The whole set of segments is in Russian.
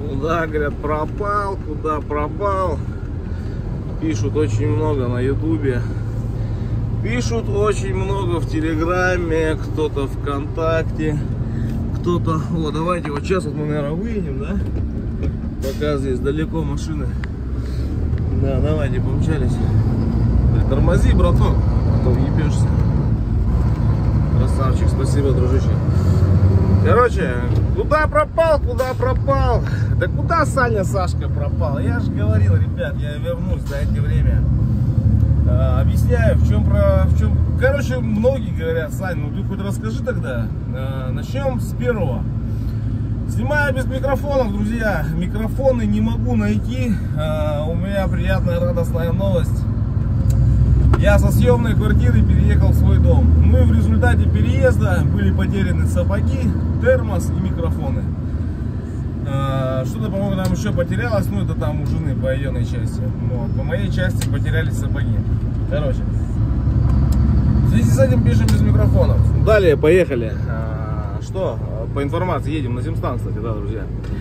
Куда, говорят, пропал, куда пропал? Пишут очень много на ютубе. Пишут очень много в Телеграме, кто-то ВКонтакте, кто-то... О, давайте вот сейчас вот мы, наверное, выйдем, да? Пока здесь далеко машины. Да, давайте, помчались. Тормози, браток, а то въебешься. Красавчик, спасибо, дружище. Короче, куда пропал, куда пропал? Да куда Саня Сашка пропал? Я же говорил, ребят, я вернусь, дайте время. Объясняю, в чем. Короче, многие говорят: Сань, ну ты хоть расскажи тогда. Начнем с первого. Снимаю без микрофонов, друзья. Микрофоны не могу найти. У меня приятная, радостная новость. Я со съемной квартиры переехал в свой дом. Ну и в результате переезда были потеряны сапоги, термос и микрофоны. Что-то, по-моему, там еще потерялось. Ну это там у жены по ее части. Вот. По моей части потерялись сапоги. Короче, в связи с этим пишем без микрофонов. Далее, поехали. Что? По информации едем на Зимстан, кстати, да, друзья.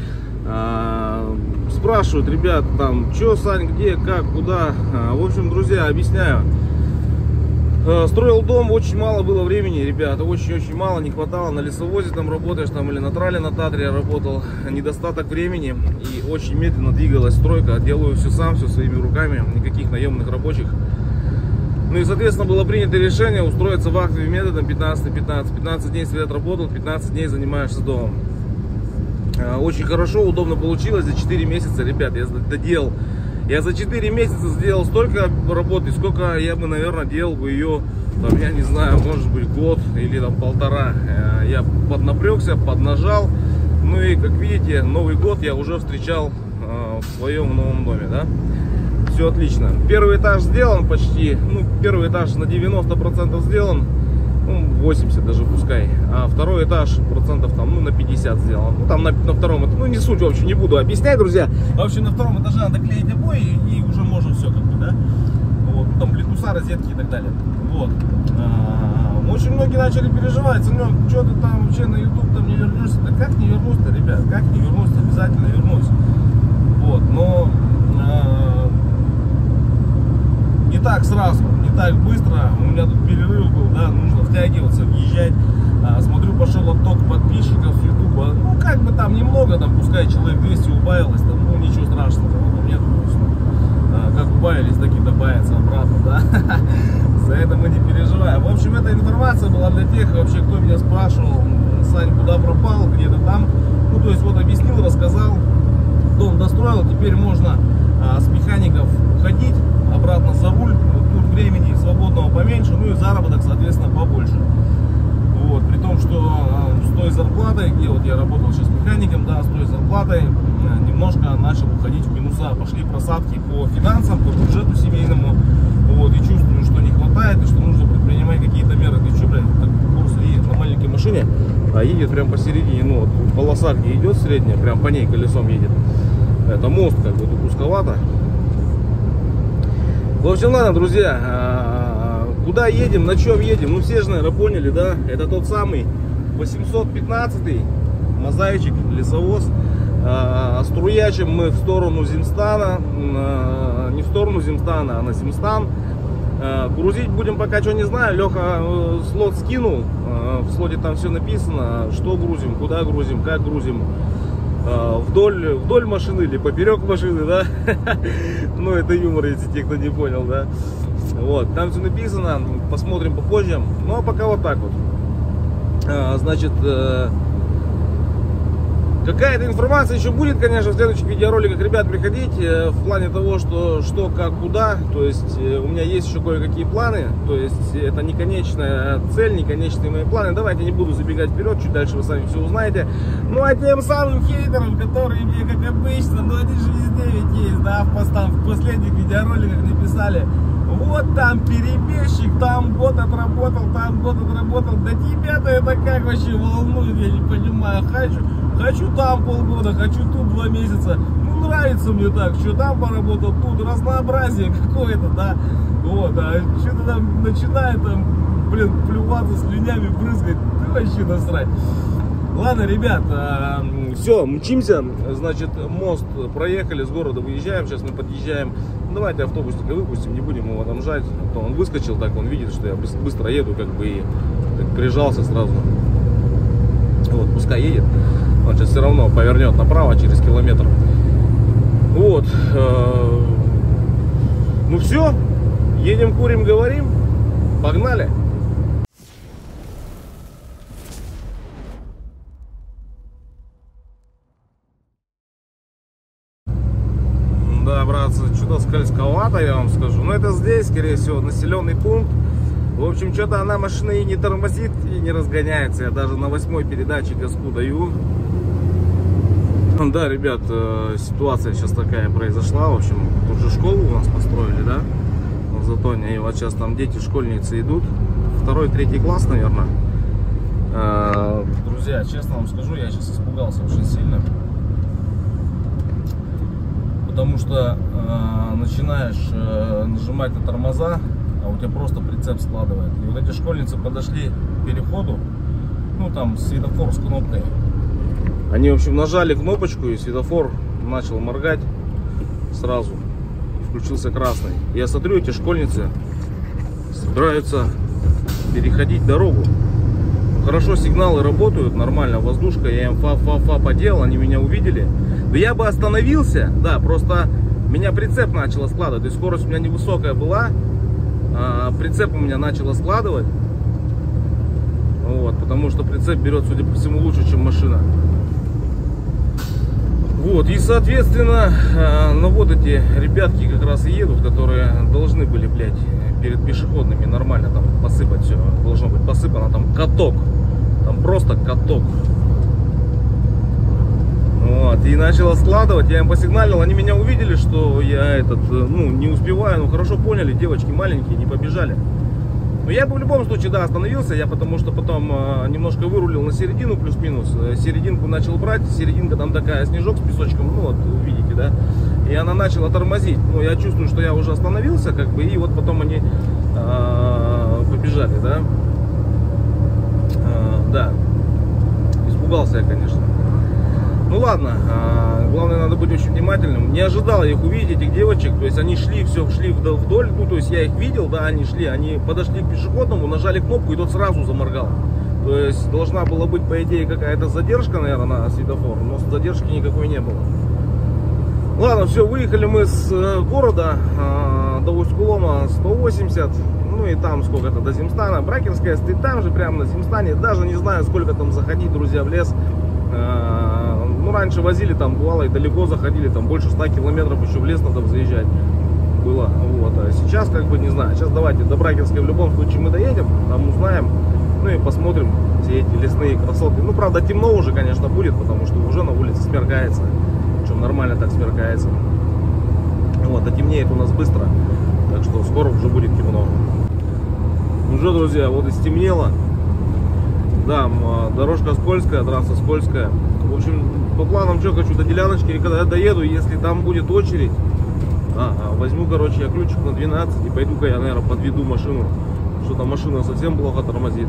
Спрашивают ребят там, что, Сань, где, как, куда. В общем, друзья, объясняю. Строил дом, очень мало было времени, ребята, очень-очень мало, не хватало. На лесовозе там работаешь, там или на трале, на Татре работал. Недостаток времени и очень медленно двигалась стройка. Делаю все сам, все своими руками, никаких наемных рабочих. Ну и, соответственно, было принято решение устроиться вахтовым методом 15-15. 15 дней свет работал, 15 дней занимаешься домом. Очень хорошо, удобно получилось. За 4 месяца, ребят, я доделал. Я за 4 месяца сделал столько работы, сколько я бы, наверное, делал бы ее, там, я не знаю, может быть, год или там полтора. Я поднапрягся, поднажал. Ну и, как видите, Новый год я уже встречал в своем новом доме, да? Все отлично. Первый этаж сделан почти, ну, первый этаж на 90% сделан. 80 даже пускай, а второй этаж процентов там, ну, на 50 сделан. Ну, там на втором, ну, не суть, в общем, не буду объяснять, друзья. В общем, на втором этаже надо клеить обои, и уже можно все, как бы, да. Вот, там плинтуса, розетки и так далее. Вот. Очень многие начали переживать: Семен, что ты там вообще на YouTube там не вернешься? Да как не вернусь-то, ребят, как не вернусь, обязательно вернусь. Вот, но не так сразу, не так быстро. У меня тут перерыв был, да, нужно втягиваться, въезжать. Смотрю, пошел отток подписчиков с Ютуба. Ну, как бы там немного, там, пускай человек 200 убавилось, там, ну, ничего страшного, там нет. Как убавились, так и добавится обратно, да. За это мы не переживаем. В общем, эта информация была для тех, вообще, кто меня спрашивал: Сань, куда пропал, где-то там. Ну, то есть, вот объяснил, рассказал, дом достроил, теперь можно с механиков ходить обратно за руль. Тут времени свободного поменьше, ну и заработок, соответственно, побольше. Вот, при том, что с той зарплатой, где вот я работал сейчас механиком, да, с той зарплатой немножко начал уходить в минуса. Пошли просадки по финансам, по бюджету семейному. Вот, и чувствую, что не хватает, и что нужно предпринимать какие-то меры. Ты что, блин, так курс едет на маленькой машине, а едет прям посередине, ну вот полоса, где идет средняя, прям по ней колесом едет. Это мост, как бы, тут узковато. В общем, ладно, друзья, куда едем, на чем едем? Ну, все же, наверное, поняли, да? Это тот самый 815-й мозаичек, лесовоз. Струячим мы в сторону Зимстана, не в сторону Зимстана, а на Зимстан. Грузить будем пока что не знаю. Леха слот скинул, в слоте там все написано, что грузим, куда грузим, как грузим. Вдоль машины или поперек машины, да? Ну, это юмор, если те, кто не понял, да? Вот, там все написано, посмотрим попозже. Ну, а пока вот так вот. Значит, какая-то информация еще будет, конечно, в следующих видеороликах, ребят, приходите в плане того, что, как, куда. То есть у меня есть еще кое-какие планы. То есть это не конечная цель, не конечные мои планы. Давайте не буду забегать вперед, чуть дальше вы сами все узнаете. Ну а тем самым хейтерам, которые мне, как обычно, ну они же везде ведь есть, да, в последних видеороликах написали: вот там перебежчик, там год отработал, там год отработал. Да тебя-то это как вообще волнует, я не понимаю. Хочу там полгода, хочу тут 2 месяца. Ну, нравится мне так, что там поработал, тут разнообразие какое-то, да. Вот, а что-то там начинает, там, блин, плюваться, слюнями брызгать, ты вообще насрать. Ладно, ребят, все, мчимся. Значит, мост проехали, с города выезжаем. Сейчас мы подъезжаем. Давайте автобусника выпустим, не будем его там жать. А то он выскочил, так он видит, что я быстро еду, как бы, и так прижался сразу. Вот, пускай едет. Он сейчас все равно повернет направо через километр. Вот. Ну все, едем, курим, говорим. Погнали. Да, братцы, что-то скользковато, я вам скажу. Но это здесь, скорее всего, населенный пункт. В общем, что-то она машина и не тормозит, и не разгоняется. Я даже на 8-й передаче газку даю. Да, ребят, ситуация сейчас такая произошла. В общем, тут же школу у нас построили, да, в Затоне. И вот сейчас там дети, школьницы идут. 2-3 класс, наверное. Друзья, честно вам скажу, я сейчас испугался очень сильно. Потому что начинаешь нажимать на тормоза, а у тебя просто прицеп складывает. И вот эти школьницы подошли к переходу, ну там светофор с кнопкой. Они, в общем, нажали кнопочку, и светофор начал моргать сразу. Включился красный. Я смотрю, эти школьницы собираются переходить дорогу. Хорошо, сигналы работают, нормально, воздушка, я им фа-фа-фа поделал, они меня увидели. Да я бы остановился, да, просто меня прицеп начало складывать. То есть скорость у меня невысокая была, прицеп у меня начало складывать. Вот, потому что прицеп берет, судя по всему, лучше, чем машина. Вот, и соответственно, ну вот эти ребятки как раз и едут, которые должны были, блядь, перед пешеходными нормально там посыпать все. Должно быть посыпано, там каток. Там просто каток. Вот, и начало складывать, я им посигналил, они меня увидели, что я ну, не успеваю, ну хорошо поняли, девочки маленькие, не побежали. Но я бы в любом случае, да, остановился, я потому что потом немножко вырулил на середину, плюс-минус, серединку начал брать, серединка там такая, снежок с песочком, ну вот, видите, да, и она начала тормозить. Ну, я чувствую, что я уже остановился, как бы, и вот потом они побежали, да. Да, испугался я, конечно. Ну ладно, главное, надо быть очень внимательным. Не ожидал я их увидеть, этих девочек. То есть они шли, все шли вдоль. Ну, то есть я их видел, да, они шли. Они подошли к пешеходному, нажали кнопку, и тот сразу заморгал. То есть должна была быть, по идее, какая-то задержка, наверное, на светофор. Но задержки никакой не было. Ладно, все, выехали мы с города до Усть-Кулома 180. Ну и там сколько-то до Зимстана. Бракерская стоит там же, прямо на Зимстане. Даже не знаю, сколько там заходить, друзья, в лес. Ну, раньше возили, там бывало и далеко заходили, там больше 100 километров еще в лес надо заезжать было. Вот. А сейчас, как бы, не знаю, сейчас давайте до Бракерской в любом случае мы доедем, там узнаем, ну и посмотрим все эти лесные красоты. Ну, правда, темно уже, конечно, будет, потому что уже на улице смеркается, причем нормально так смеркается. Вот, а темнеет у нас быстро, так что скоро уже будет темно. Ну что, друзья, вот и стемнело. Да, дорожка скользкая, трасса скользкая. В общем, по планам что, хочу до деляночки, и когда я доеду, если там будет очередь, возьму, короче, я ключик на 12 и пойду-ка я, наверное, подведу машину. Что-то машина совсем плохо тормозит.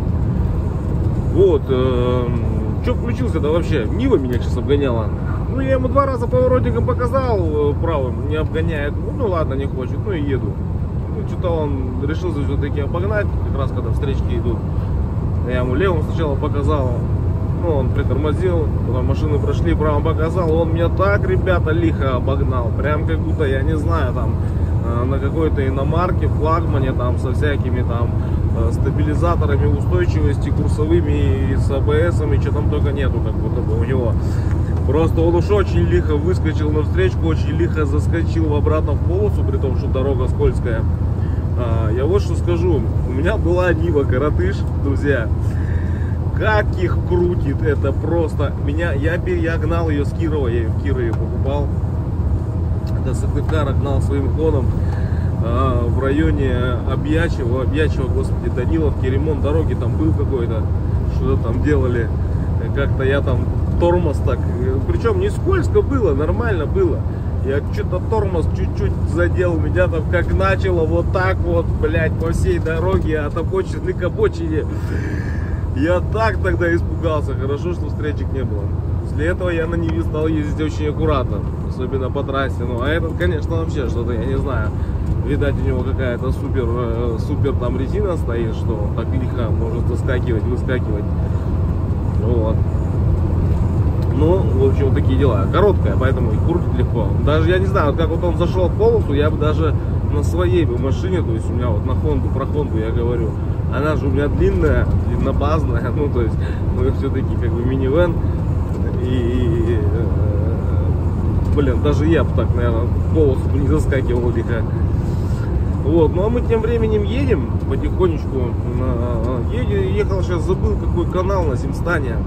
Вот, что включился-то вообще? Нива меня сейчас обгоняла. Ну, я ему 2 раза поворотником показал правым, не обгоняет. Ну ладно, не хочет, ну и еду. Ну, что-то он решился все-таки обогнать, как раз когда встречки идут. Я ему левым сначала показал, ну, он притормозил, потом машины прошли, правым показал, он меня так, ребята, лихо обогнал, прям как будто, я не знаю, там, на какой-то иномарке, флагмане, там, со всякими, там, стабилизаторами устойчивости, курсовыми, и с АБСами, что там только нету, как будто бы у него. Просто он уж очень лихо выскочил на встречку, очень лихо заскочил обратно в полосу, при том, что дорога скользкая. Я вот что скажу, у меня была Нива Коротыш, друзья, как их крутит, это просто, я гнал ее с Кирова, я ее в Кирове покупал, до Сыктывкара гнал своим ходом в районе Обьячева, господи, Даниловки, ремонт дороги там был какой-то, что-то там делали, как-то я там тормоз так, причем не скользко было, нормально было. Я что-то тормоз чуть-чуть задел, меня там как начало вот так вот, блядь, по всей дороге от обочины к обочине. Я так тогда испугался. Хорошо, что встречек не было. После этого я на Ниве стал ездить очень аккуратно. Особенно по трассе. Ну, а этот, конечно, вообще что-то, я не знаю. Видать, у него какая-то супер там резина стоит, что он так легко может заскакивать, выскакивать. Вот. Ну, в общем, такие дела. Короткая, поэтому и крутит легко. Даже, я не знаю, вот как вот он зашел в полосу, я бы даже на своей бы машине, то есть у меня вот на Хонду, про Хонду я говорю, она же у меня длинная, длиннобазная, ну, то есть мы все-таки как бы минивэн. И, блин, даже я бы так, наверное, в полосу бы не заскакивал легко. Вот, ну а мы тем временем едем потихонечку. Ехал сейчас, забыл, какой канал на Земстане.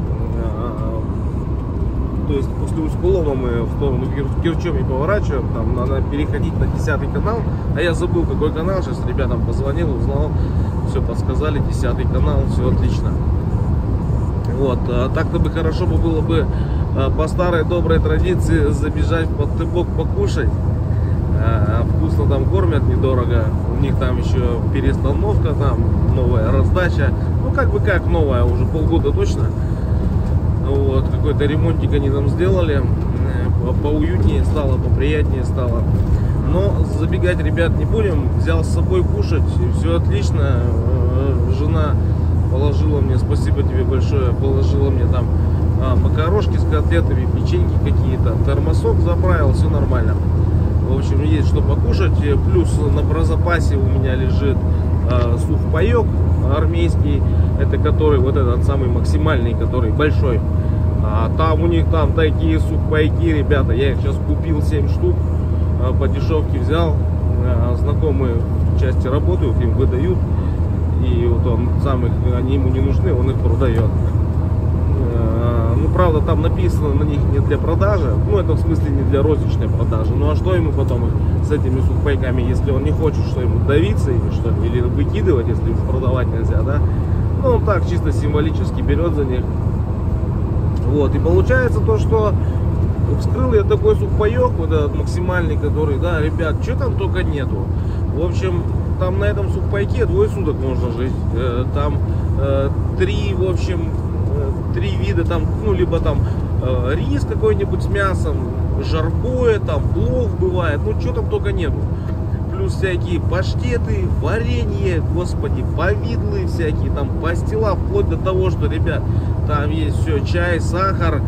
То есть после Усть-Кулома мы в сторону Кирчоми поворачиваем, там надо переходить на 10-й канал, а я забыл, какой канал, сейчас ребятам позвонил, узнал, все подсказали, 10-й канал, все отлично. Вот, так-то бы хорошо было бы по старой доброй традиции забежать под Ты-Бок покушать. Вкусно там кормят, недорого, у них там еще перестановка, там новая раздача, ну как бы как новая, уже полгода точно. Вот, какой-то ремонтик они там сделали, поуютнее стало, поприятнее стало. Но забегать, ребят, не будем. Взял с собой кушать, все отлично. Жена положила мне, спасибо тебе большое, положила мне там макарошки с котлетами, печеньки какие-то, термосок заправил, все нормально. В общем, есть что покушать. Плюс на прозапасе у меня лежит сухпайок армейский. Это который, вот этот самый максимальный, который большой. Там у них там такие сухпайки, ребята. Я их сейчас купил 7 штук. По дешевке взял. Знакомые в части работают, им выдают. И вот он сам их, они ему не нужны, он их продает. Ну, правда, там написано на них не для продажи. Ну, это в смысле не для розничной продажи. Ну, а что ему потом с этими сухпайками, если он не хочет, что ему давиться ими, что ли, или выкидывать, если их продавать нельзя, да? Ну, он так чисто символически берет за них. Вот, и получается то, что вскрыл я такой сухпайок, вот этот максимальный, который, да, ребят, что там только нету. В общем, там на этом сухпайке 2 суток можно жить. Там 3, в общем, 3 вида, там, ну, либо там рис какой-нибудь с мясом, жаркое, там, плов бывает, ну, что там только нету. Плюс всякие паштеты, варенье, господи, повидлы всякие, там, пастила, вплоть до того, что, ребят, там есть все, чай, сахар,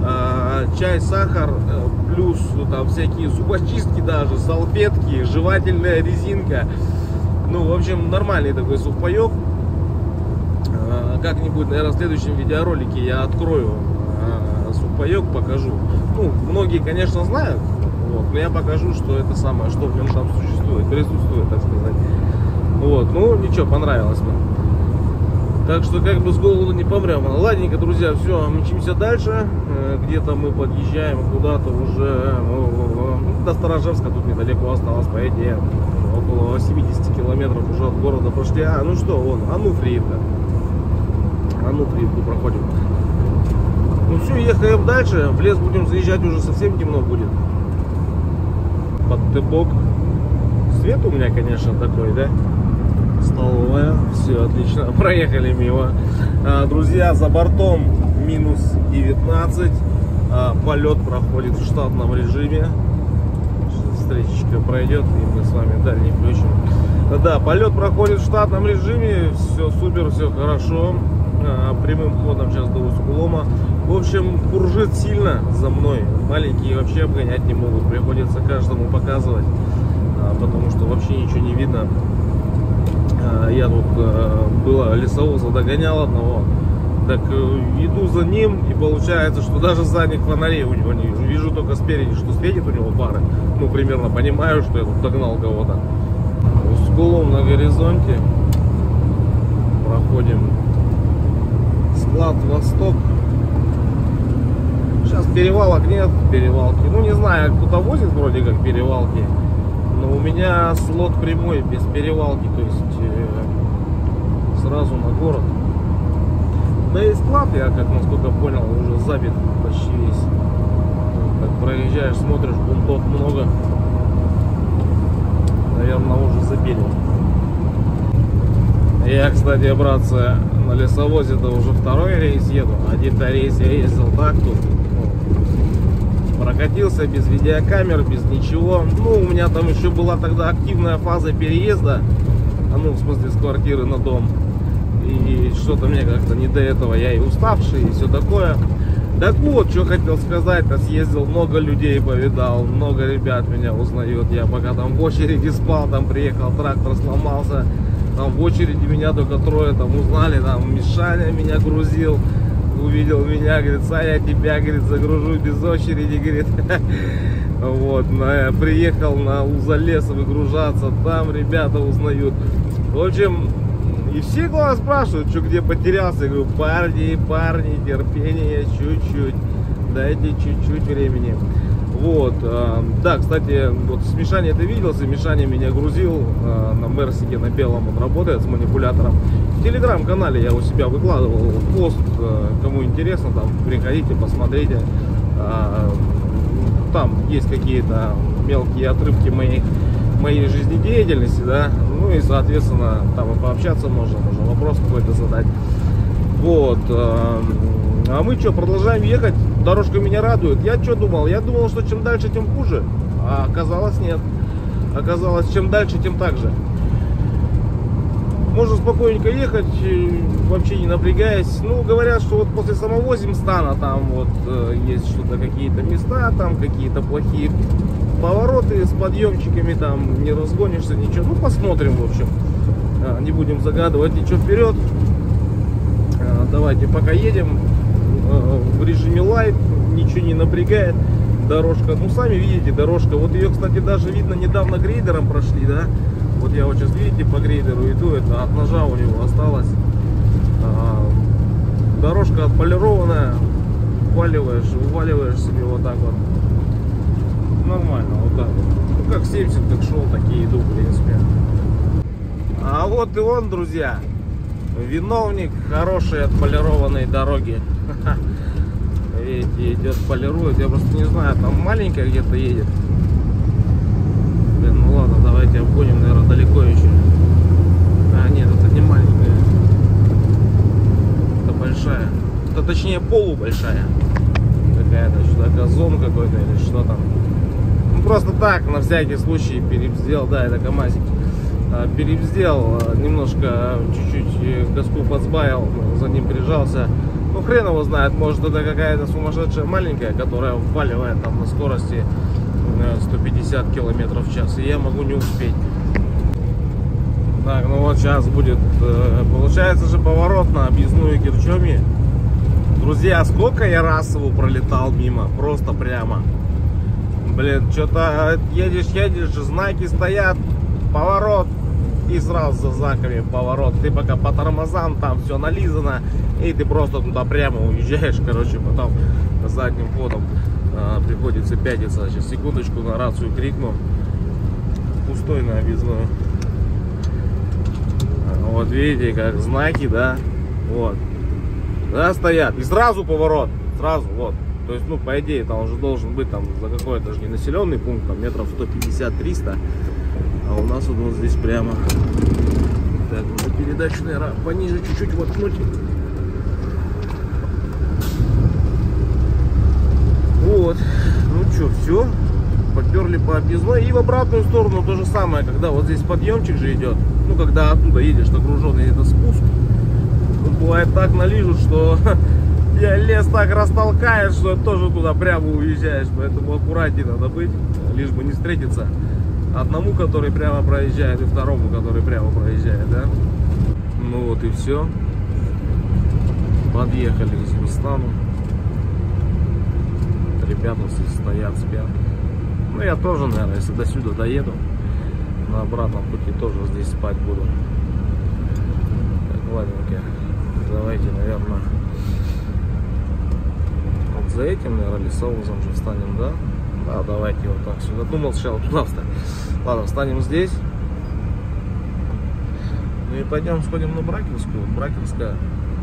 плюс там всякие зубочистки даже, салфетки, жевательная резинка. Ну, в общем, нормальный такой сухпайок. Как-нибудь, наверное, в следующем видеоролике я открою сухпайок, покажу. Ну, многие, конечно, знают, вот, но я покажу, что это самое, что в нем там существует, присутствует, так сказать. Вот, ну, ничего, понравилось мне. Так что, как бы с голоду не помрем. Ладненько, друзья, все, мчимся дальше. Где-то мы подъезжаем куда-то уже до Сторожевска, тут недалеко осталось, по идее, около 70 километров уже от города пошли. Ну что, вон, Ануфриевка. Ануфриевку проходим. Ну все, ехаем дальше. В лес будем заезжать, уже совсем темно будет. Под Ты-Бок. Свет у меня, конечно, такой, да? Столовая. Все, отлично. Проехали мимо. Друзья, за бортом минус 19. Полет проходит в штатном режиме. Встречечка пройдет, и мы с вами дальний включим. Да, полет проходит в штатном режиме. Все супер, все хорошо. Прямым ходом сейчас до Усть-Кулома. В общем, куржит сильно за мной. Маленькие вообще обгонять не могут. Приходится каждому показывать, потому что вообще ничего не видно. Я тут было лесовоза догонял одного. Так иду за ним, и получается, что даже задних фонарей у него не вижу. Вижу только спереди, что светит у него фары. Ну, примерно понимаю, что я тут догнал кого-то. Усть-Кулом на горизонте. Проходим склад Восток. Сейчас перевалок нет, перевалки. Ну, не знаю, кто-то возит вроде как перевалки. Но у меня слот прямой, без перевалки. То есть сразу на город. Да и склад, я как насколько понял, уже забит почти весь. Так проезжаешь, смотришь, бунтов много. Наверное, уже забили. Я, кстати, братцы, на лесовозе-то уже второй рейс еду. Один-то рейс я ездил так тут. Прокатился без видеокамер, без ничего. Ну, у меня там еще была тогда активная фаза переезда. Ну, в смысле, с квартиры на дом. И что-то мне как-то не до этого. Я и уставший, и все такое. Так вот, что хотел сказать-то. Съездил, много людей повидал. Много ребят меня узнают. Я пока там в очереди спал, там приехал, трактор сломался. Там в очереди меня только трое там узнали. Там Мишаня меня грузил. Увидел меня, говорит, Саня, тебя, говорит, загружу без очереди, говорит. Вот, приехал на Узалес выгружаться, там ребята узнают. В общем, и все глаза спрашивают, что где потерялся. Я говорю, парни, терпение, чуть-чуть, дайте чуть-чуть времени. Вот, да, кстати, вот с Мишаней ты виделся, Мишаня меня грузил на Мерсике, на белом, он работает с манипулятором. В телеграм-канале я у себя выкладывал пост, кому интересно, там приходите, посмотрите. Там есть какие-то мелкие отрывки моей жизнедеятельности, да, ну и, соответственно, там и пообщаться можно вопрос какой-то задать. Вот, а мы что, продолжаем ехать, дорожка меня радует. Я что думал? Я думал, что чем дальше, тем хуже, а оказалось нет. Оказалось, чем дальше, тем так же. Можно спокойненько ехать, вообще не напрягаясь. Ну, говорят, что вот после самого Зимстана там вот есть что-то, какие-то места, там какие-то плохие повороты с подъемчиками, там не разгонишься, ничего. Ну, посмотрим, в общем. Не будем загадывать ничего вперед. Давайте пока едем в режиме лайт, ничего не напрягает. Дорожка, ну, сами видите, дорожка. Вот ее, кстати, даже видно, недавно грейдером прошли, да? Вот я вот сейчас, видите, по грейдеру иду, это от ножа у него осталось. Дорожка отполированная, уваливаешь себе вот так вот. Нормально, вот так вот. Ну, как 70 как шел, такие иду, в принципе. А вот и он, друзья, виновник хорошей отполированной дороги. Видите, идет, полирует. Я просто не знаю, там маленькая где-то едет. Блин, ну ладно, давайте обгоним, наверное, далеко еще. А, нет, это не маленькая. Это большая. Это точнее полубольшая. Какая-то, что-то газон какой-то или что там. Ну, просто так, на всякий случай перебздел. Да, это КамАЗик. Перебздел, немножко, чуть-чуть газку подсбавил, за ним прижался. Ну, хрен его знает, может это какая-то сумасшедшая маленькая, которая вваливает там на скорости 150 километров в час, и я могу не успеть. Так, ну вот сейчас будет, получается же, поворот на объездную Кирчоми. Друзья, сколько я раз его пролетал мимо, просто прямо. Блин, что-то едешь, знаки стоят, поворот, и сразу за знаками поворот. Ты пока по тормозам, там все нализано, и ты просто туда прямо уезжаешь, короче, потом задним ходом приходится пятиться. Сейчас, секундочку, на рацию крикну. Пустой на объездную. Вот видите, как знаки, да, вот, да, стоят, и сразу поворот, сразу, вот. То есть, ну, по идее, там уже должен быть там за какой-то же не населенный пункт, там метров 150-300. А у нас вот здесь прямо. Так, надо передачу, наверное, пониже чуть-чуть воткнуть. Вот. Ну что, все. Поперли по объездной. И в обратную сторону то же самое, когда вот здесь подъемчик же идет. Ну, когда оттуда едешь, нагруженный, это спуск. Тут бывает так налижут, что я лес так растолкаешь, что тоже туда прямо уезжаешь. Поэтому аккуратнее надо быть, лишь бы не встретиться одному, который прямо проезжает, и второму, который прямо проезжает, да? Ну вот и все. Подъехали к Зимстану. Ребята стоят, спят. Ну я тоже, наверное, если до сюда доеду, на обратном пути тоже здесь спать буду. Так, ладненько. Давайте, наверное, вот за этим, наверное, лесовозом же встанем, да? Да, давайте вот так сюда. Думал сначала туда встать. Ладно, встанем здесь. Ну и пойдем сходим на Бракинскую. Бракинская.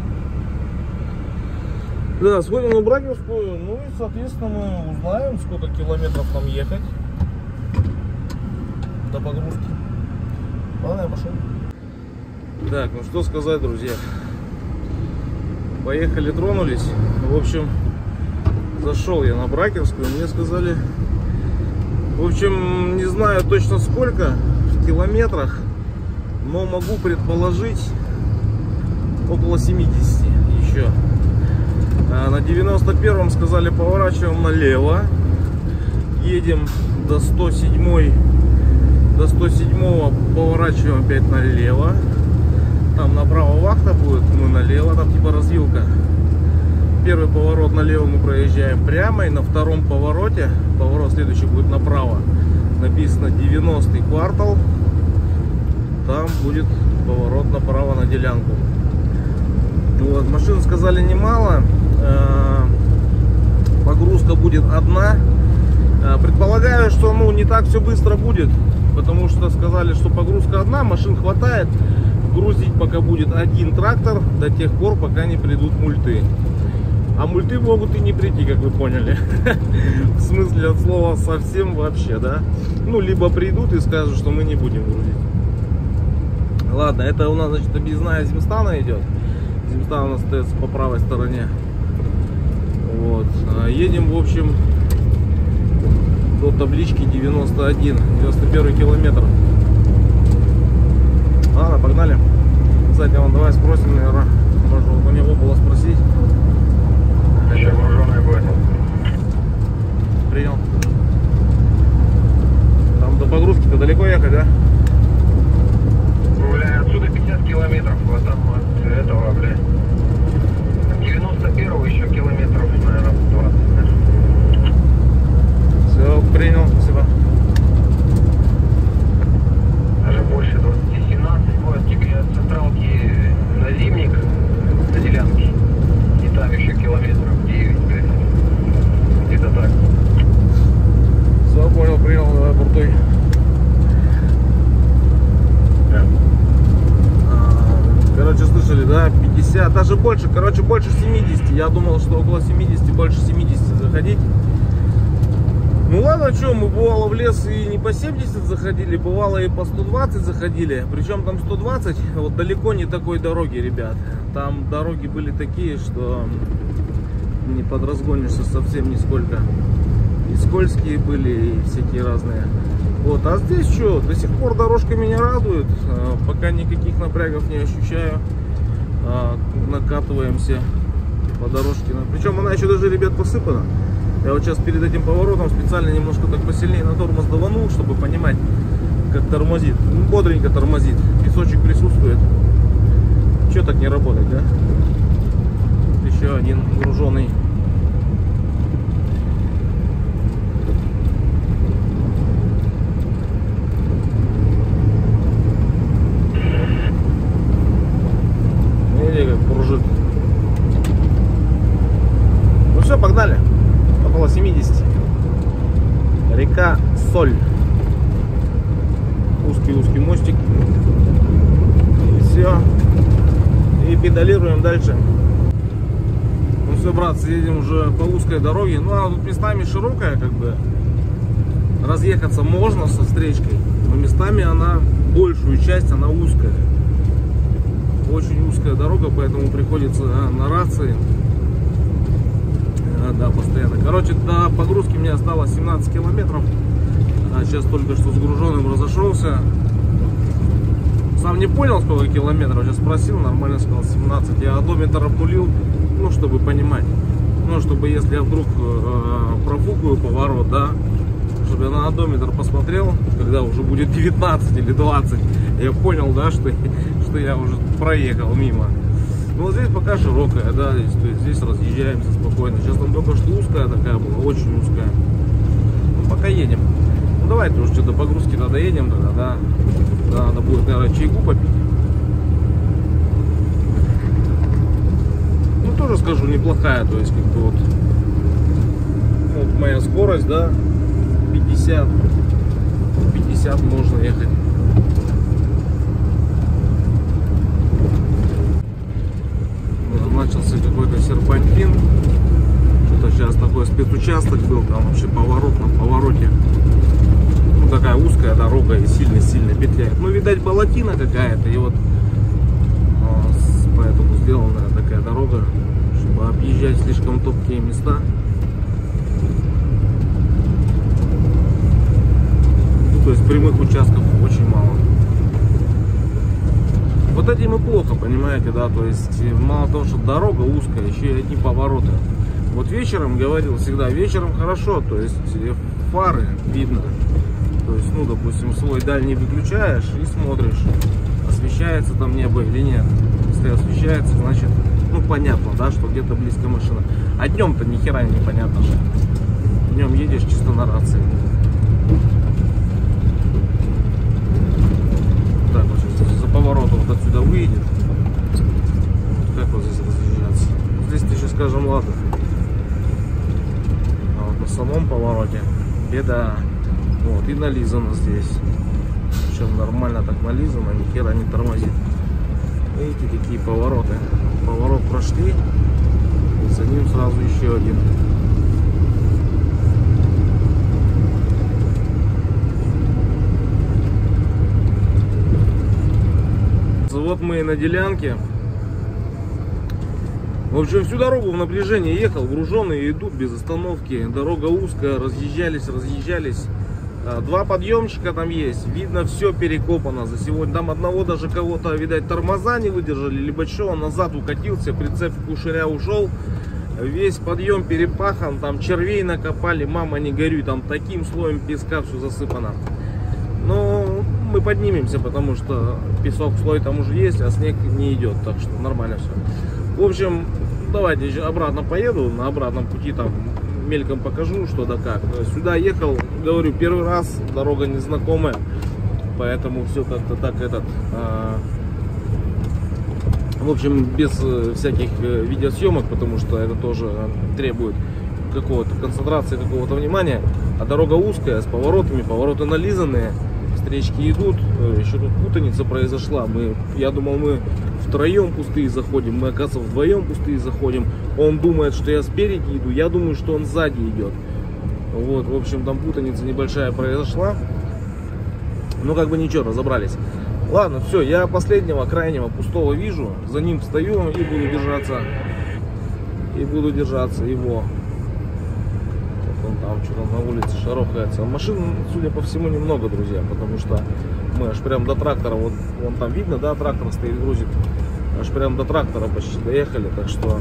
Да, сходим на Бракинскую. Ну и, соответственно, мы узнаем, сколько километров там ехать до погрузки. Ладно, я пошел. Так, ну что сказать, друзья. Поехали, тронулись. В общем, зашел я на Бракерскую, мне сказали, в общем, не знаю точно сколько в километрах, но могу предположить около 70 еще. На 91-м сказали, поворачиваем налево, едем до 107-й, до 107-го поворачиваем опять налево. Там направо вахта будет, мы налево, там типа развилка. Первый поворот налево мы проезжаем прямо, и на втором повороте, поворот следующий будет направо, написано 90-й квартал, там будет поворот направо на делянку. Вот, машин сказали немало, погрузка будет одна. Предполагаю, что ну не так все быстро будет, потому что сказали, что погрузка одна, машин хватает. Грузить пока будет один трактор до тех пор, пока не придут мульты. А мульты могут и не прийти, как вы поняли. В смысле от слова совсем вообще, да? Ну, либо придут и скажут, что мы не будем грузить. Ладно, это у нас, значит, объездная Зимстана идет. Зимстана у нас остается по правой стороне. Вот. Едем, в общем, до таблички 91, 91 километр. Ладно, погнали. Кстати, вон, давай спросим, наверное, может у него было спросить. Еще груженый будет. Принял. Там до погрузки-то далеко ехать, да? Гуляю отсюда 50 километров, а там от этого, блядь, 91-го еще километров, наверное, 20. Все, принял, спасибо. Даже больше 20, 17 будет теперь от централки на Зимник, на делянке. И там еще километров 9, блядь. Где-то так. Все, понял, принял, давай, буртой. Да. Короче, слышали, да, 50, даже больше, короче, больше 70. Я думал, что около 70, больше 70 заходить. Ну ладно, что, мы бывало в лес и не по 70 заходили, бывало и по 120 заходили. Причем там 120, вот далеко не такой дороги, ребят. Там дороги были такие, что не подразгонишься совсем нисколько. И скользкие были, и всякие разные. Вот, а здесь что, до сих пор дорожка меня радует. Пока никаких напрягов не ощущаю. Накатываемся по дорожке. Причем она еще даже, ребят, посыпана. Я вот сейчас перед этим поворотом специально немножко так посильнее на тормоз даванул, чтобы понимать, как тормозит. Ну, бодренько тормозит. Песочек присутствует. Че так не работает, да? Еще один груженный. Видите, как пружит. Ну все, погнали. Около 70. Река Соль. Узкий мостик. И все. И педалируем дальше. Ну все, братцы, едем уже по узкой дороге. Ну она тут местами широкая, как бы. Разъехаться можно со встречкой. Но местами она, большую часть, она узкая. Очень узкая дорога, поэтому приходится на рации. Да, постоянно. Короче, до погрузки мне осталось 17 километров. Сейчас только что с груженным разошелся. Сам не понял, сколько километров. Сейчас спросил, нормально сказал 17. Я одометр обнулил, ну, чтобы понимать. Ну, чтобы если я вдруг профукаю поворот, да, чтобы я на одометр посмотрел, когда уже будет 19 или 20. Я понял, да, что я уже проехал мимо. Ну вот здесь пока широкая, да, здесь разъезжаемся спокойно. Сейчас там только что узкая такая была, очень узкая. Ну, пока едем. Ну давайте уж что-то погрузки надо едем тогда, да. Да, надо будет, наверное, чайку попить. Ну тоже скажу, неплохая, то есть как бы вот моя скорость, да, 50 можно ехать. Начался какой-то серпантин. Что-то сейчас такой спецучасток был, там вообще поворот на повороте. Ну такая узкая дорога и сильно-сильно петляет. Ну видать болотина какая-то, и вот поэтому сделана такая дорога, чтобы объезжать слишком топкие места. Ну, то есть прямых участков очень мало. Вот этим и плохо, понимаете, да, то есть мало того, что дорога узкая, еще и одни повороты. Вот вечером, говорил всегда, вечером хорошо, то есть фары видно. То есть, ну, допустим, свой дальний выключаешь и смотришь, освещается там небо или нет. Если освещается, значит, ну, понятно, да, что где-то близко машина. А днем-то ни хера не понятно же. Днем едешь чисто на рации. Так, вот сейчас за поворотом вот отсюда выйдет. Вот как вот здесь разъезжаться? Здесь-то еще скажем, ладно. А вот на самом повороте беда. Вот, и нализано здесь. Причем нормально так нализано, ни хера не тормозит. Видите, какие повороты. Поворот прошли, и за ним сразу еще один. Вот мы и на делянке. В общем, всю дорогу в напряжении ехал, груженные идут без остановки. Дорога узкая, разъезжались. Два подъемчика там есть, видно, все перекопано за сегодня. Там одного даже кого-то, видать, тормоза не выдержали, либо что, он назад укатился, прицеп кушеря ушел. Весь подъем перепахан, там червей накопали, мама не горюй, там таким слоем песка все засыпано. Но мы поднимемся, потому что песок слой там уже есть, а снег не идет, так что нормально все. В общем, давайте еще обратно поеду, на обратном пути там мельком покажу, что да как. Сюда ехал, говорю, первый раз, дорога незнакомая, поэтому все как-то так в общем, без всяких видеосъемок, потому что это тоже требует какого-то концентрации, какого-то внимания. А дорога узкая, с поворотами, повороты нализанные, встречки идут, еще тут путаница произошла. Я думал, мы втроем пустые заходим, мы, оказывается, вдвоем пустые заходим. Он думает, что я спереди иду, я думаю, что он сзади идет. Вот, в общем, там путаница небольшая произошла. Ну, как бы ничего, разобрались. Ладно, все, я последнего, крайнего, пустого вижу, за ним встаю и буду держаться. И буду держаться его. Вот он там что-то на улице шарохается. Машин, судя по всему, немного, друзья, потому что мы аж прям до трактора, вот вон там видно, да, трактор стоит, грузит. Аж прям до трактора почти доехали, так что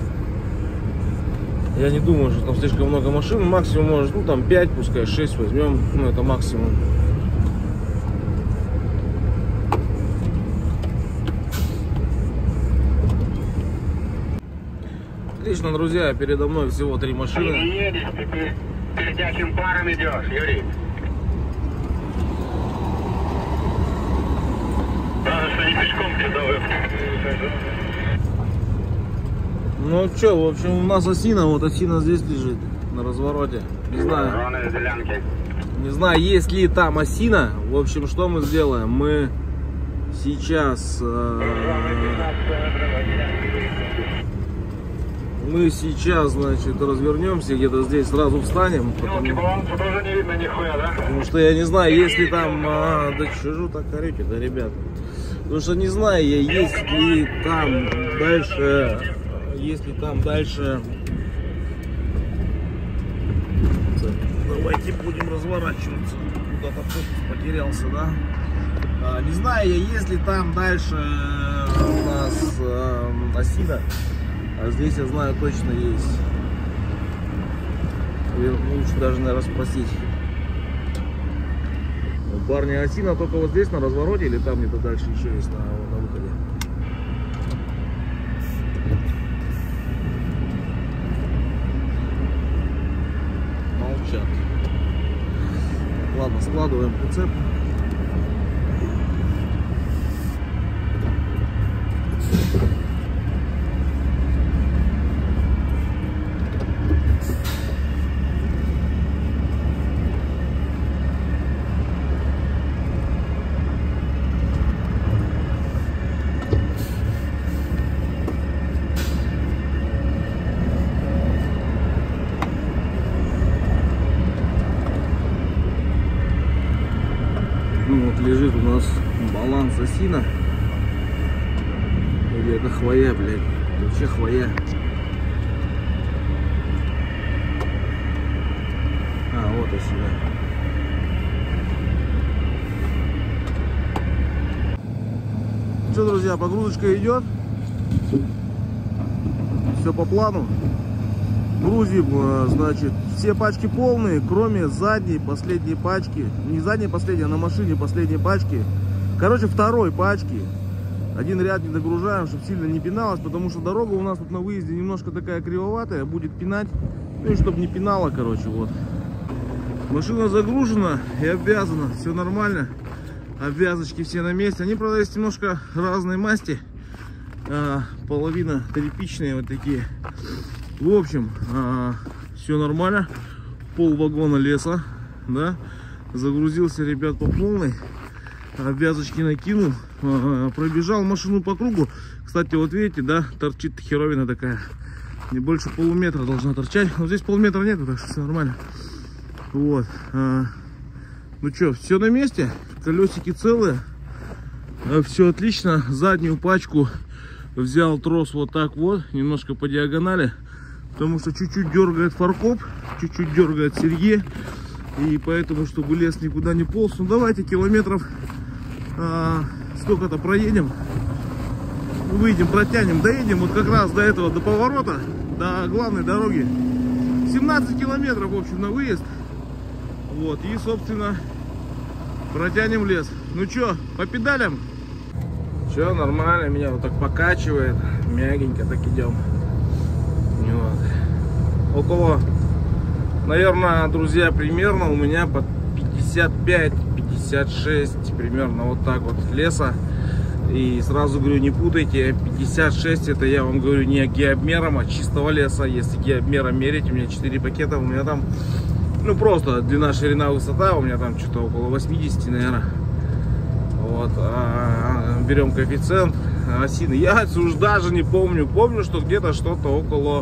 я не думаю, что там слишком много машин. Максимум, может, ну там 5, пускай 6 возьмем, ну это максимум. Отлично, друзья, передо мной всего 3 машины. Ты не едешь, ты передячим паром идешь, Юрий. Даже что не пешком чудовым. Ну что, в общем, у нас осина, вот осина здесь лежит, на развороте. Не знаю, не знаю, есть ли там осина. В общем, что мы сделаем? Мы сейчас... значит, развернемся, где-то здесь сразу встанем. Потому что я не знаю, есть ли там... да что же так орете-то, ребята? Потому что не знаю я, есть ли там дальше... Если там дальше... Давайте будем разворачиваться. Куда-то фокус потерялся, да? Не знаю я, если там дальше у нас осина. А здесь я знаю точно есть. Лучше даже, наверное, спросить. Парни, осина только вот здесь на развороте или там где-то дальше еще есть на выходе? Молчат. Ладно, складываем прицеп. Ну, вот лежит у нас баланс осина. господи, это хвоя, блядь. Это вообще хвоя. А, вот и сюда. Что, друзья, погрузочка идет. Все по плану. Грузим, значит, все пачки полные, кроме задней последней пачки. Не задней последней, а на машине последней пачки. Короче, второй пачки. Один ряд не догружаем, чтобы сильно не пиналось, потому что дорога у нас тут на выезде немножко такая кривоватая, будет пинать. Ну и чтобы не пинало, короче, вот. Машина загружена и обвязана, все нормально. Обвязочки все на месте. Они, правда, есть немножко разной масти. Половина тряпичные вот такие. В общем, все нормально. Пол вагона леса, да. Загрузился, ребят, по полной. Обвязочки накинул. Пробежал машину по кругу. Кстати, вот видите, да, торчит херовина такая. Не больше полуметра должна торчать. Но здесь полметра нету, так что все нормально. Вот. Ну что, все на месте. Колесики целые. Все отлично. Заднюю пачку взял трос вот так вот. Немножко по диагонали. Потому что чуть-чуть дергает фаркоп. Чуть-чуть дергает серьги. И поэтому, чтобы лес никуда не полз. Ну давайте километров сколько-то проедем. Выйдем, протянем, доедем вот как раз до этого, до поворота, до главной дороги. 17 километров, в общем, на выезд. Вот, и, собственно, протянем лес. Ну что, по педалям? Все нормально, меня вот так покачивает. Мягенько так идем. Вот. Около, наверное, друзья, примерно у меня под 55-56, примерно вот так вот леса. И сразу говорю, не путайте, 56 это я вам говорю не геобмером, а чистого леса. Если геобмером мерить, у меня 4 пакета, у меня там, ну просто длина, ширина, высота, у меня там что-то около 80, наверное. Вот, берем коэффициент осины. Я уж даже не помню, что где-то что-то около,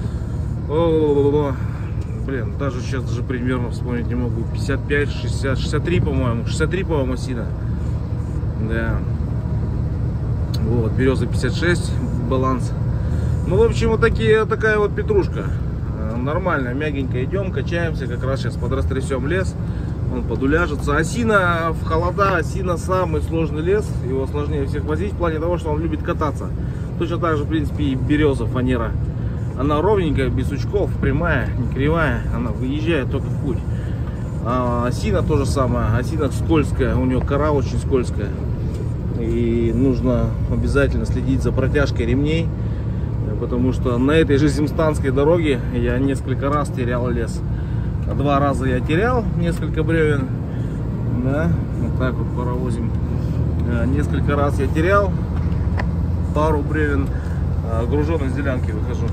блин, даже сейчас даже примерно вспомнить не могу, 55, 60, 63, по-моему, 63, по-моему, осина. Да. Вот, береза 56, баланс. Ну, в общем, вот такая вот петрушка. Нормально, мягенько идем, качаемся. Как раз сейчас подрастрясем лес, он подуляжется. Осина в холода, осина самый сложный лес. Его сложнее всех возить в плане того, что он любит кататься. Точно так же, в принципе, и береза, фанера. Она ровненькая, без сучков, прямая, не кривая. Она выезжает только в путь. А осина то же самое. Осина скользкая, у нее кора очень скользкая. И нужно обязательно следить за протяжкой ремней, потому что на этой же земстанской дороге я несколько раз терял лес. 2 раза я терял несколько бревен, да, вот так вот паровозим. Несколько раз я терял пару бревен, груженной с делянки выхожу.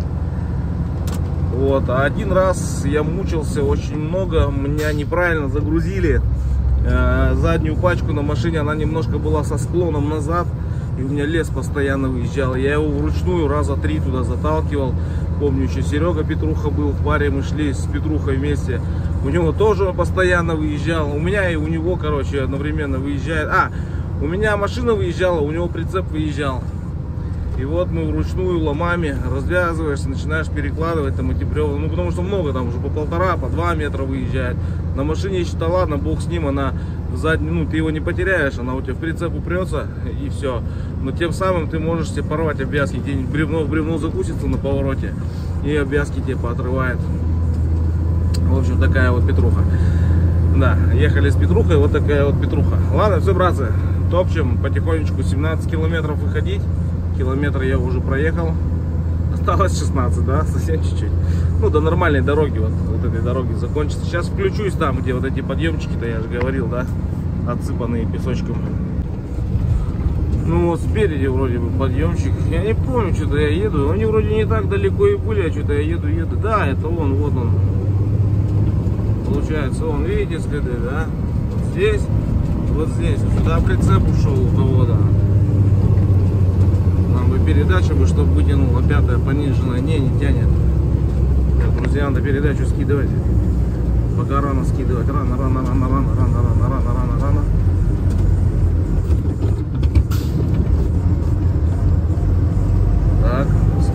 Вот, а один раз я мучился очень много, меня неправильно загрузили. Заднюю пачку на машине, она немножко была со склоном назад, и у меня лес постоянно выезжал. Я его вручную раза 3 туда заталкивал. Помню, еще Серега Петруха был в паре, мы шли с Петрухой вместе. У него тоже постоянно выезжал. У меня и у него, короче, одновременно выезжает. У меня машина выезжала, у него прицеп выезжал. И вот мы вручную ломами развязываешься, начинаешь перекладывать там эти бревна. Ну, потому что много, там уже по 1,5, по 2 метра выезжает. На машине еще-то ладно, бог с ним, она заднюю, ну, ты его не потеряешь, она у тебя в прицеп упрется, и все. Но тем самым ты можешь себе порвать обвязки, где-нибудь бревно в бревно закусится на повороте, и обвязки тебе поотрывает. В общем, такая вот петруха. Да, ехали с Петрухой, вот такая вот петруха. Ладно, все, братцы, топчем потихонечку, 17 километров выходить. Километр я уже проехал. Осталось 16, да, совсем чуть-чуть. Ну, до нормальной дороги, вот этой дороги закончится. Сейчас включусь там, где вот эти подъемчики-то, я же говорил, да, отсыпанные песочком. Ну, вот спереди вроде бы подъемчик. Я не помню, что-то я еду. Они вроде не так далеко и были, а что-то я еду. Да, это он, вот он. Получается, он, видите, следы, да? Вот здесь, сюда прицеп ушел у кого-то. Нам бы передачу, чтобы вытянула, 5-я пониженная. Не тянет. Так, друзья, надо передачу скидывать. Пока рано скидывать. Рано.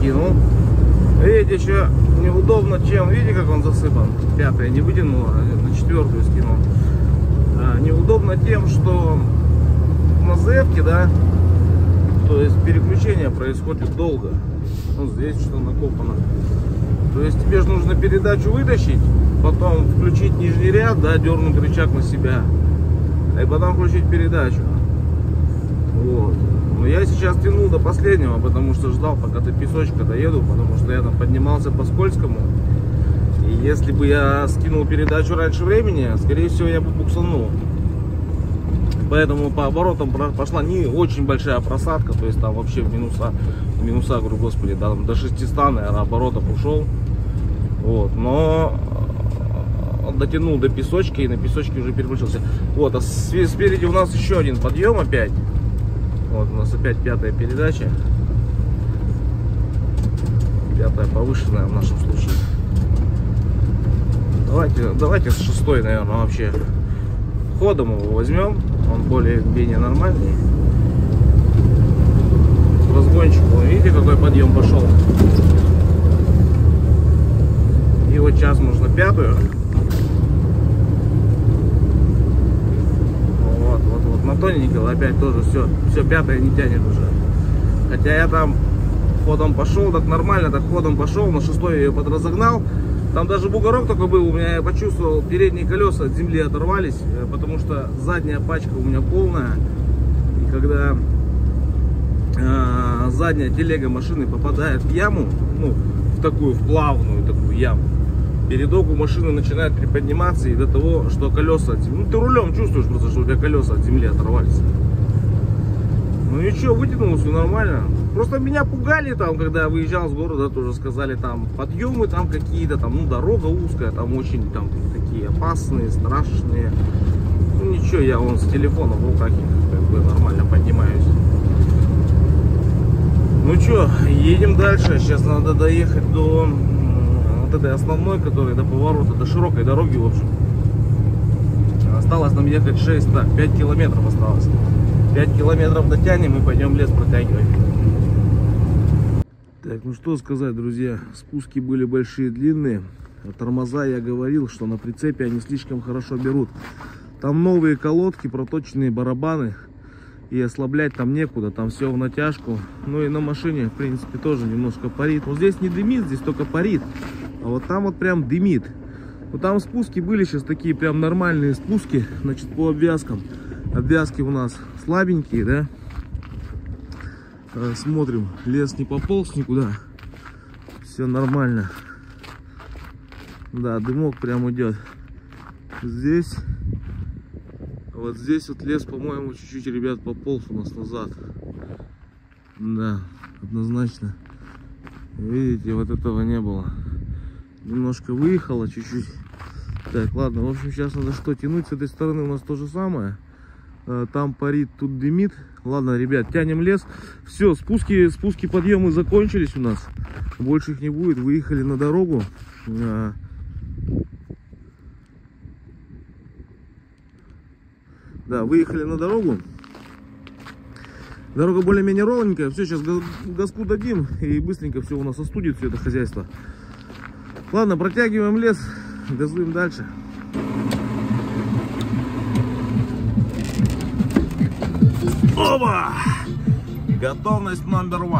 скинул. Видите, еще неудобно чем. Видите, как он засыпан? Пятая не вытянул, а на четвертую скинул. Неудобно тем, что на ЗФ-ке, да, то есть переключение происходит долго. Ну, здесь что накопано. То есть тебе же нужно передачу вытащить, потом включить нижний ряд, да, дернуть рычаг на себя, и потом включить передачу. Вот. Но я сейчас тянул до последнего, потому что ждал, пока до песочка доеду, потому что я там поднимался по скользкому. И если бы я скинул передачу раньше времени, скорее всего, я бы буксанул. Поэтому по оборотам пошла не очень большая просадка, то есть там вообще в минуса, говорю, господи, да, там до 600, наверное, оборотов ушел. Вот, но дотянул до песочка и на песочке уже переключился. Вот, а спереди у нас еще один подъем опять. Вот у нас опять пятая передача. Пятая повышенная в нашем случае. Давайте с шестой, наверное, вообще ходом его возьмем. Он более-менее нормальный. С разгончиком. Видите, какой подъем пошел? И вот сейчас нужно пятую. Вот на тоненького опять тоже все пятая не тянет уже. Хотя я там ходом пошел, так нормально, так ходом пошел, на шестой я ее подразогнал. Там даже бугорок такой был, у меня, я почувствовал, передние колеса от земли оторвались, потому что задняя пачка у меня полная. И когда задняя телега машины попадает в яму, ну, в такую, в плавную такую яму, передок у машины начинает приподниматься, и до того, что колеса от земли, ну, ты рулем чувствуешь просто, что у тебя колеса от земли оторвались. Ну ничего, вытянулось, все нормально. Просто меня пугали там, когда я выезжал с города, тоже сказали, там подъемы там какие-то, там, ну, дорога узкая, там очень там такие опасные, страшные. Ну ничего, я вон с телефоном в руках как бы нормально поднимаюсь. Ну что, едем дальше. Сейчас надо доехать до вот этой основной, которая до поворота, до широкой дороги, в общем. Осталось нам ехать 5 километров осталось. 5 километров дотянем и пойдем лес протягивать. Так, ну что сказать, друзья, спуски были большие, длинные. А тормоза, я говорил, что на прицепе они слишком хорошо берут. Там новые колодки, проточные барабаны. И ослаблять там некуда, там все в натяжку. Ну и на машине, в принципе, тоже немножко парит. Вот здесь не дымит, здесь только парит. А вот там вот прям дымит. Вот там спуски были сейчас такие прям нормальные спуски, значит, по обвязкам. Обвязки у нас слабенькие, да. Смотрим, лес не пополз никуда. Все нормально. Да, дымок прям идет. Здесь, вот здесь вот лес, по-моему, чуть-чуть, ребят, пополз у нас назад. Да, однозначно. Видите, вот этого не было. Немножко выехало чуть-чуть. Так, ладно, в общем, сейчас надо что, тянуть с этой стороны у нас то же самое. Там парит, тут дымит. Ладно, ребят, тянем лес. Все, спуски, подъемы закончились у нас. Больше их не будет. Выехали на дорогу. Да, выехали на дорогу. Дорога более-менее ровненькая. Все, сейчас газку дадим. И быстренько все у нас остудит, все это хозяйство. Ладно, протягиваем лес. Газуем дальше. Оба! Готовность номер 1.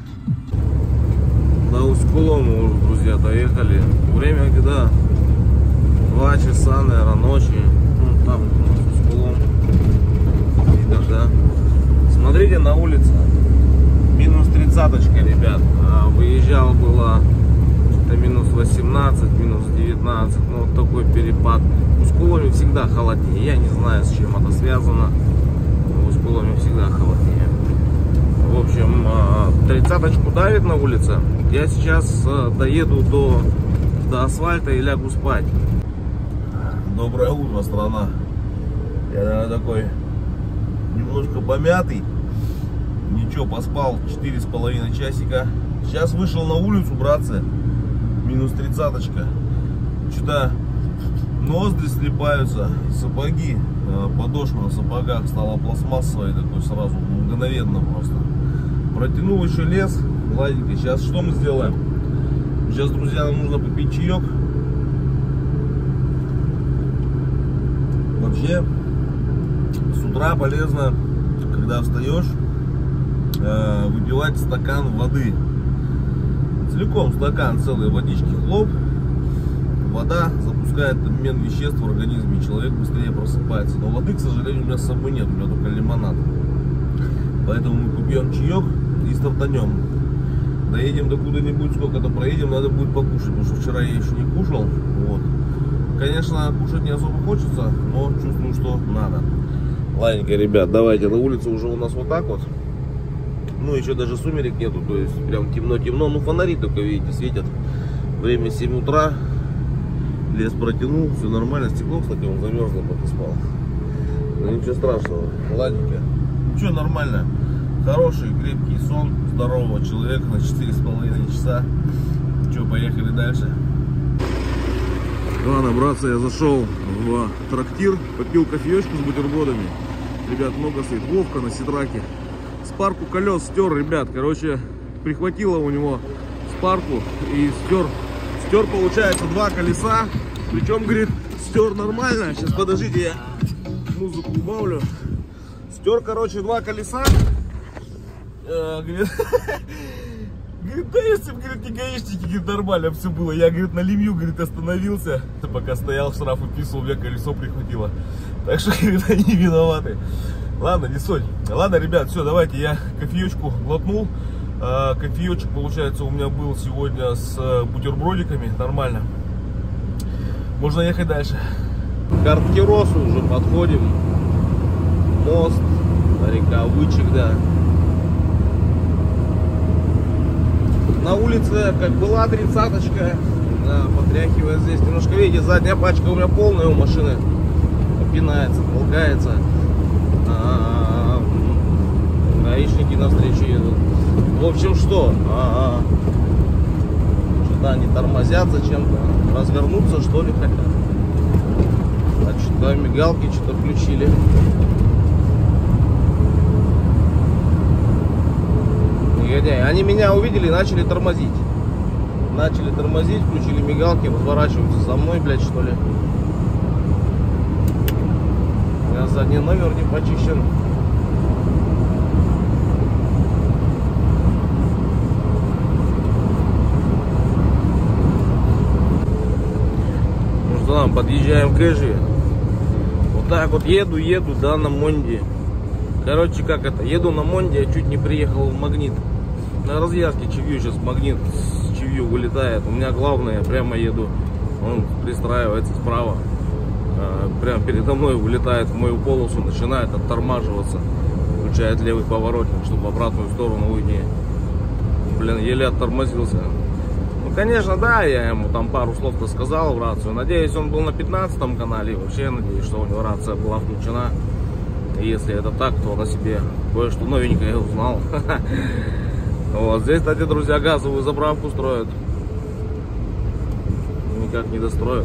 До Усть-Кулома уже, друзья, доехали. Время когда 2 часа, наверное, ночи. Ну, там у нас Усть-Кулом. Видно, да? Смотрите, на улице минус 30-очка, ребят. Выезжал было минус 18, минус 19. Ну, вот такой перепад. В Усть-Куломе всегда холоднее. Я не знаю, с чем это связано. В Усть-Куломе всегда холоднее. В общем, 30-очку давит на улице. Я сейчас доеду до асфальта и лягу спать. Доброе утро, страна. Я, наверное, такой немножко помятый. Ничего, поспал 4,5 часика. Сейчас вышел на улицу, братцы. Минус 30-очка. Что-то ноздри слипаются, сапоги. Подошва на сапогах стала пластмассовой, такой сразу, мгновенно просто. Протянул еще лес, Ладненько, сейчас что мы сделаем? Сейчас, друзья, нам нужно попить чаек. Вообще, с утра полезно, когда встаешь, выпивать стакан воды. Целиком стакан, целой водички, хлоп. Вода запускает обмен веществ в организме, и человек быстрее просыпается. Но воды, к сожалению, у меня с собой нет, у меня только лимонад. Поэтому мы попьем чаек и стартанем. Доедем до куда-нибудь, сколько-то проедем, надо будет покушать, потому что вчера я еще не кушал. Вот. Конечно, кушать не особо хочется, но чувствую, что надо. Ладненько, ребят, давайте. На улице уже у нас вот так вот. Ну, еще даже сумерек нету, то есть прям темно-темно. Ну, фонари только, видите, светят. Время 7 утра. Лес протянул, все нормально. Стекло, кстати, он замерзло, пока спал. Но ничего страшного. Ладненько. Ничего, нормально. Хороший, крепкий сон здорового человека на 4,5 часа. Че, поехали дальше. Ладно, братцы, я зашел в трактир, попил кофеечку с бутербродами. Ребят, много стоит. Вовка на ситраке. Спарку колес стер, ребят. Короче, прихватило у него спарку и стер, получается, 2 колеса. Причем, говорит, стер нормально. Сейчас, подождите, я музыку убавлю. Стер, короче, 2 колеса. Говорит, да если бы, говорит, не гаишники, говорит, нормально все было. Я, говорит, на лимью, говорит, остановился. Пока стоял, штраф выписывал, у меня колесо прихватило. Так что, говорит, они виноваты. Ладно, не суть. Ладно, ребят, все, давайте я кофеечку глотнул. Кофеечек, получается, у меня был сегодня с бутербродиками. Нормально. Можно ехать дальше. К Арткиросу уже подходим. Мост, река Вычек, да. На улице, как была 30-очка, да, потряхивает здесь. Немножко, видите, задняя пачка у меня полная у машины. Пинается, толкается. Гаишники навстречу едут. В общем, что? Что-то они тормозят зачем-то. Развернуться, что ли, хотят. А что-то мигалки что-то включили. Они меня увидели и начали тормозить. Включили мигалки, разворачиваются за мной, блядь, что ли. У меня задний номер не почищен. Ну что, нам подъезжаем к Эжи. Вот так вот еду, да, на Монде. Короче, как это, еду на Монде, я чуть не приехал в Магнит. На развязке Чевью сейчас Магнит с Чевью вылетает. У меня главное, прямо еду. Он пристраивается справа. Прямо передо мной вылетает в мою полосу, начинает оттормаживаться. Включает левый поворотник, чтобы в обратную сторону уйти. Блин, еле оттормозился. Ну, конечно, да, я ему там пару слов-то сказал в рацию. Надеюсь, он был на 15-м канале. Вообще, я надеюсь, что у него рация была включена. И если это так, то он о себе кое-что новенькое узнал. Вот здесь, кстати, друзья, газовую заправку строят. Никак не достроят.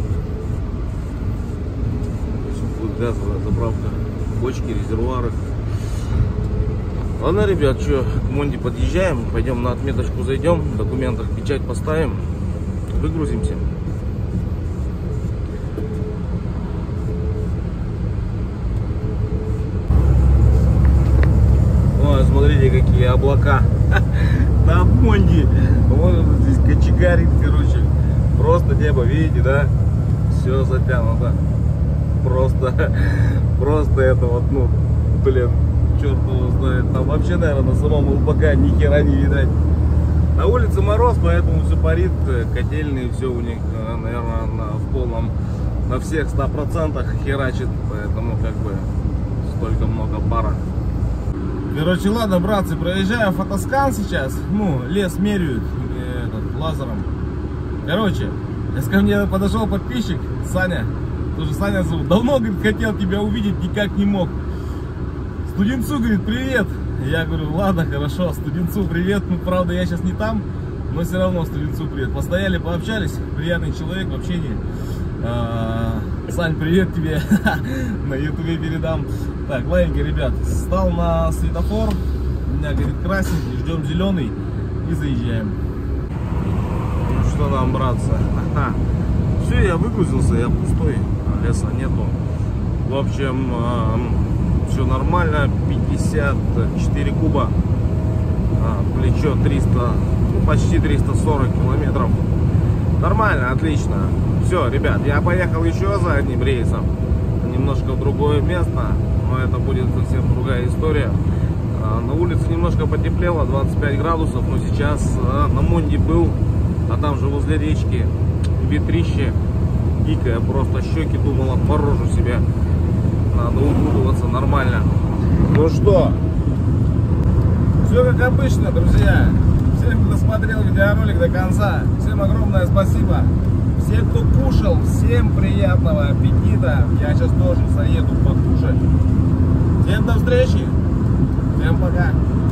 Будет газовая заправка. Бочки, резервуары. Ладно, ребят, что, к Монде подъезжаем. Пойдем на отметочку зайдем. В документах печать поставим. Выгрузимся. Ой, смотрите, какие облака. На Монде. Вот здесь кочегарит, короче. Просто небо, видите, да? Все затянуто. Просто это вот, ну, блин, черт его знает. Там вообще, наверное, на самом ЛПК ни хера не видать. На улице мороз, поэтому все парит. Котельные все у них, наверное, в полном, на всех 100% херачит. Поэтому как бы столько много пара. Короче, ладно, братцы, проезжаю фотоскан сейчас. Ну, лес меряют лазером. Короче, ко мне подошел подписчик, Саня. Тоже Саня зовут. Давно, говорит, хотел тебя увидеть, никак не мог. Студенцу, говорит, привет. Я говорю, ладно, хорошо, студенцу привет. Ну, правда, я сейчас не там, но все равно студенцу привет. Постояли, пообщались. Приятный человек в общении. Сань, привет тебе. На ютубе передам. Так, ладненько, ребят, стал на светофор. У меня, говорит, красненький, ждем зеленый. и заезжаем. Ну что нам, братцы? Все, я выгрузился, я пустой, леса нету. В общем, все нормально, 54 куба, плечо 300, ну, почти 340 километров. Нормально, отлично. Все, ребят, я поехал еще за одним рейсом, немножко в другое место, но это будет совсем другая история. На улице немножко потеплело, 25 градусов, но сейчас на Монде был, а там же возле речки ветрище дикое, просто щеки, думал, отморожу себя. Надо укутываться нормально. Ну что, все как обычно, друзья. Всем, кто смотрел видеоролик до конца, всем огромное спасибо. Всем, кто кушал, всем приятного аппетита. Я сейчас тоже заеду покушать. Всем до встречи. Всем пока.